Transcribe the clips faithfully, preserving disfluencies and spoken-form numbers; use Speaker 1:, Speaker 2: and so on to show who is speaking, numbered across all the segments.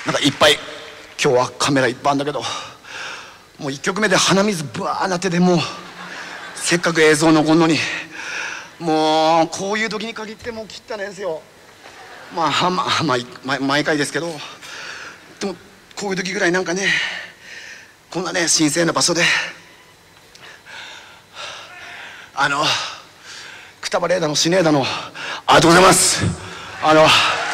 Speaker 1: なんかいっぱい今日はカメラいっぱいあるんだけど、もういっきょくめで鼻水ブワーなってて、もうせっかく映像残んのに、もうこういう時に限ってもう汚いですよ。まあはまあ、まあ、毎回ですけど、でもこういう時ぐらいなんかね、こんなね神聖な場所であのくたばれだのしねえだの、ありがとうございます。あの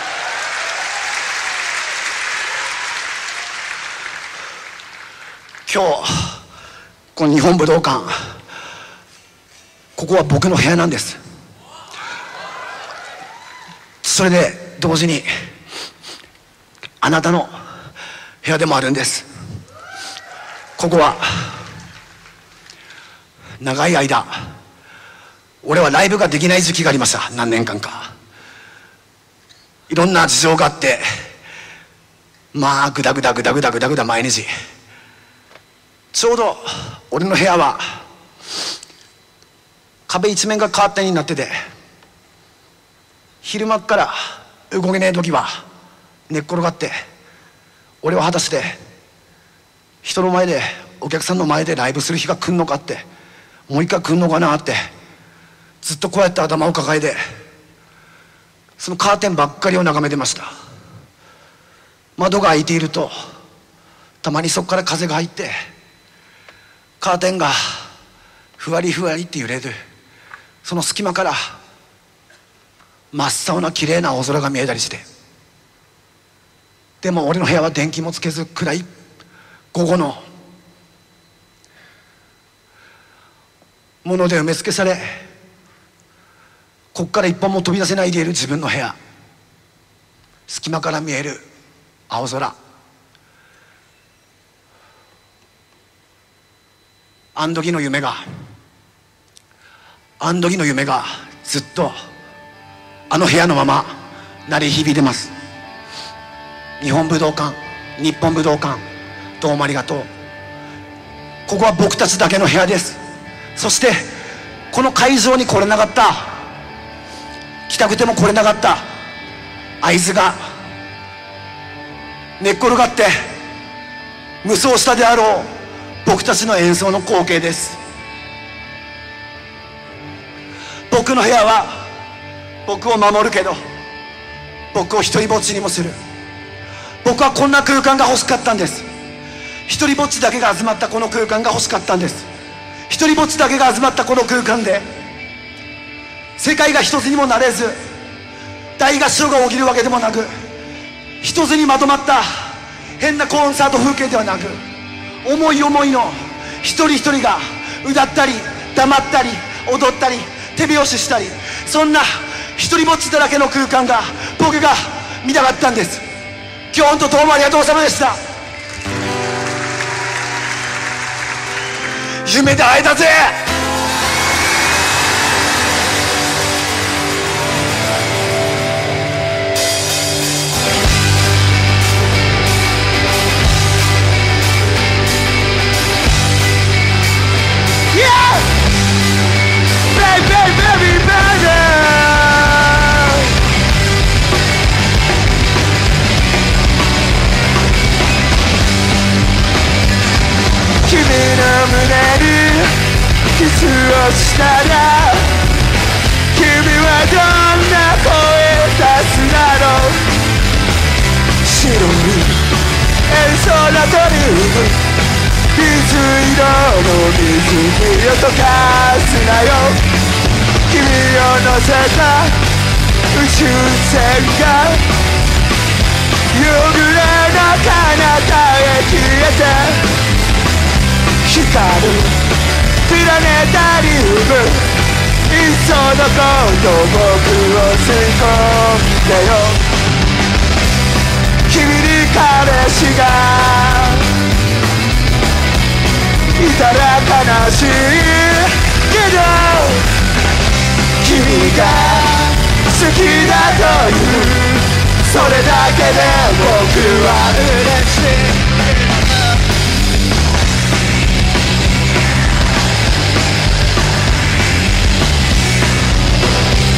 Speaker 1: 今日この日本武道館、ここは僕の部屋なんです。それで同時にあなたの部屋でもあるんです。ここは長い間俺はライブができない時期がありました。何年間かいろんな事情があって、まあグダグダグダグダグダグダ毎日。ちょうど俺の部屋は壁一面がカーテンになってて、昼間っから動けねえ時は寝っ転がって、俺は果たして人の前でお客さんの前でライブする日が来んのかって、もう一回来んのかなってずっとこうやって頭を抱えて、そのカーテンばっかりを眺めてました。窓が開いているとたまにそこから風が入って、カーテンがふわりふわりって揺れる、その隙間から真っ青な綺麗な青空が見えたりして、でも俺の部屋は電気もつけず暗い午後のもので埋め付けされ、こっから一本も飛び出せないでいる自分の部屋、隙間から見える青空、あん時の夢があん時の夢がずっとあの部屋のまま鳴り響いてます。日本武道館、日本武道館、どうもありがとう。ここは僕たちだけの部屋です。そしてこの会場に来れなかった、来たくても来れなかった会津が寝っ転がって無双したであろう僕たちの演奏の光景です。僕の部屋は僕を守るけど、僕を一人ぼっちにもする。僕はこんな空間が欲しかったんです。一人ぼっちだけが集まったこの空間が欲しかったんです。一人ぼっちだけが集まったこの空間で、世界が一つにもなれず大合唱が起きるわけでもなく、一つにまとまった変なコンサート風景ではなく、思い思いの一人一人が歌ったり黙ったり踊ったり手拍子したり、そんな一人ぼっちだらけの空間が僕が見たかったんです。今日本当どうもありがとうございました。夢で会えたぜ。キスをしたら君はどんな声出すだろう。白い演奏のトリウム、水色の水にを溶かすなよ。君を乗せた宇宙船が夕暮れの彼方へ消えて、光るプラネタリウム、いっそのこと僕を吸い込んでよ。君に彼氏がいたら悲しいけど、君が好きだというそれだけで僕は嬉しい。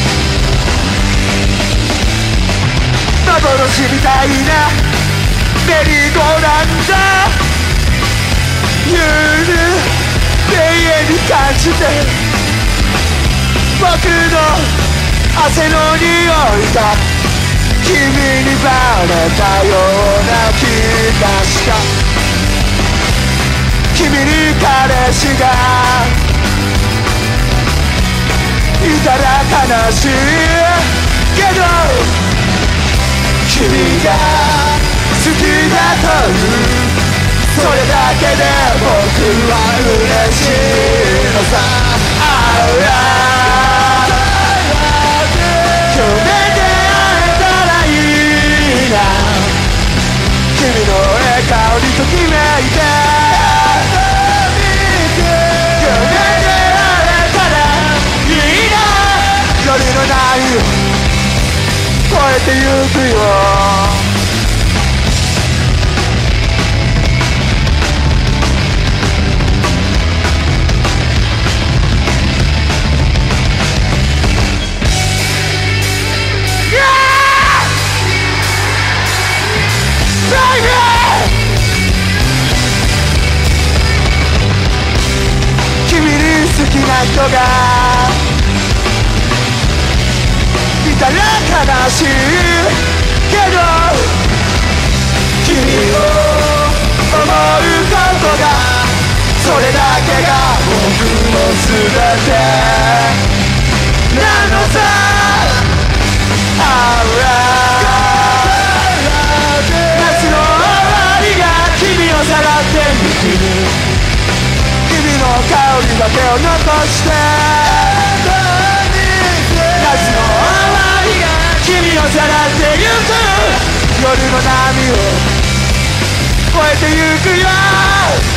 Speaker 1: 幻みたいなメリーゴーランドゆる永遠に感じて僕の汗の匂いが君にバレたような気がした君に彼氏がいたら悲しいけど君が好きだというそれだけで僕は嬉しいのさ夢で会えたらいいな君の笑顔にときめいて夢で会えたらいいな夜の波越えてゆくよ好きな人がいたら悲しいけど君を思うことがそれだけが僕の全てなのさ夏の終わりが君をさらってゆく君の香りだけを残して夏の終わりが君をさらってゆく夜の波を越えてゆくよ